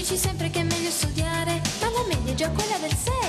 Dici sempre che è meglio studiare, ma la media è già quella del 6.